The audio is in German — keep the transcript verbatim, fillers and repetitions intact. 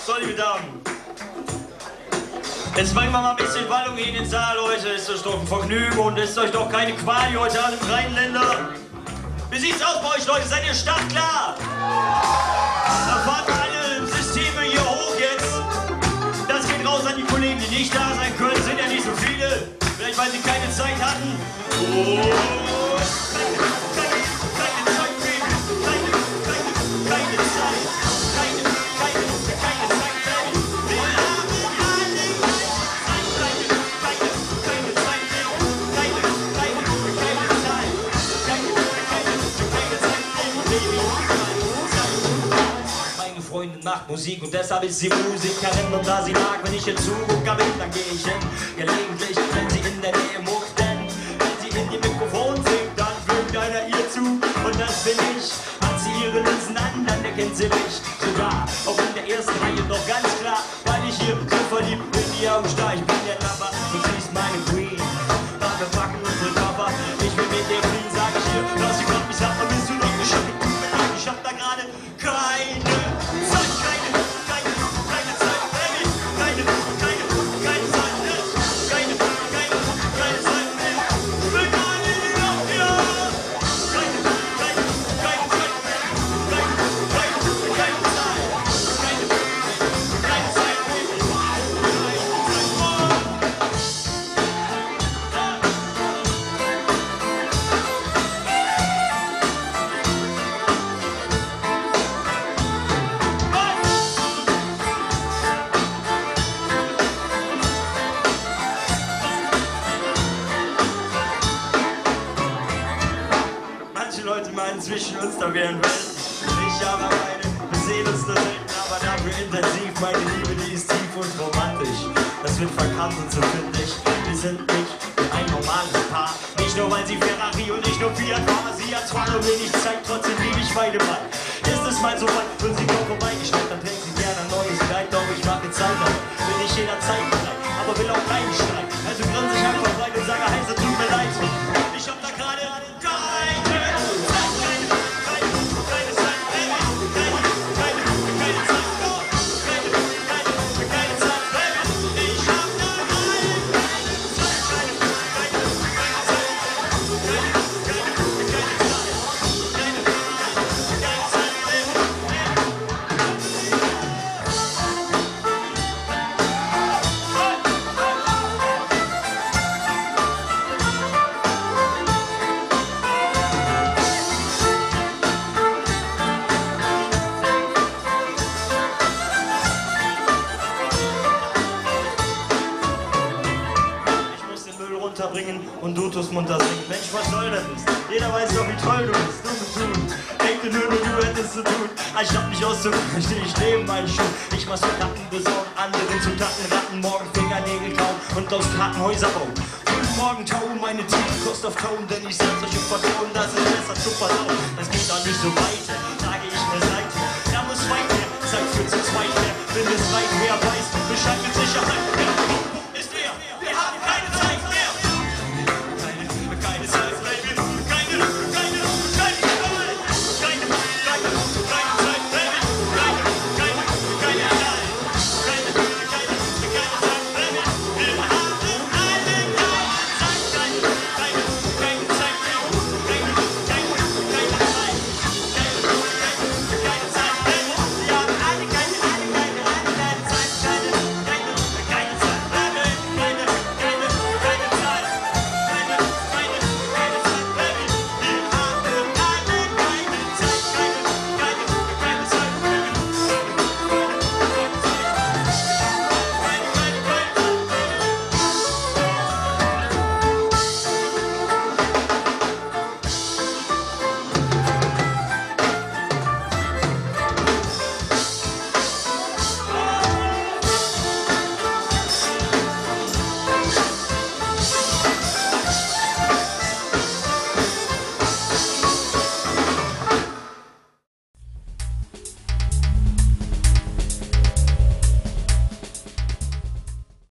So, liebe Damen. Jetzt bringen wir mal ein bisschen Wallung in den Saal, Leute. Ist euch doch ein Vergnügen und ist euch doch keine Qual heute Abend im Rheinländer. Wie sieht's aus bei euch, Leute? Seid ihr startklar? Dann fahren wir alle Systeme hier hoch jetzt. Das geht raus an die Kollegen, die nicht da sein können. Sind ja nicht so viele. Vielleicht, weil sie keine Zeit hatten. Oh. Macht Musik und deshalb ist sie Musikerin und da sie mag, wenn ich ihr zugucke, dann gehe ich hin. Gelegentlich, wenn sie in der Nähe muckt, denn wenn sie in die Mikrofon singt, dann flügt einer ihr zu und das bin ich. Hat sie ihre Linsen an, dann erkennt sie mich sogar, auch in der ersten Reihe noch ganz klar, weil ich hier so verliebt in die Augen starr. Ich bin der Lover und sie ist meine Queen. Aber wir packen unsere Koffer, ich will mit dir fliegen, sag ich hier, lass sie kommt, ich sag mal, bist du noch geschafft? Ich hab da gerade keine Zeit. Leute meinen zwischen uns, da wären Welten. Ich habe meine, wir sehen uns nur selten, aber dafür intensiv. Meine Liebe, die ist tief und romantisch. Das wird verkannt und so finde ich, wir sind nicht ein normales Paar. Nicht nur, weil sie Ferrari und nicht nur Fiat war. Sie hat zwar nur wenig Zeit, trotzdem liebe ich beide Mann. Ist es mal so weit und sie kommt vorbeigestellt, dann trägt sie gerne ein neues Kleid. Doch ich mache Zeit, aber bin ich jederzeit bereit. Aber will auch keinen Streit. Also grinse ich einfach rein und sage, heiße, tut mir leid. Ich hab da gerade keine bringen und du tust munter singen. Mensch, was soll das? Jeder weiß doch, wie toll du bist. Du bist du. Denke nur, nur du hättest zu tun. Anstatt mich auszurufen, stehe ich neben meinen Schuh. Ich mach so Ratten besorgen, anderen zu Taten ratten. Morgen Fingernägel kauen und aus Kartenhäuser bauen. Früh morgen tauen meine Tiefen Kost auf Ton, denn ich setz euch im Vertrauen, das ist besser zu verdauen. Das geht doch nicht so weiter, sage ich mir Seite. Da muss weit her, Zeit für zu zweit her. Wenn es weit wer weiß, Bescheid mit Sicherheit.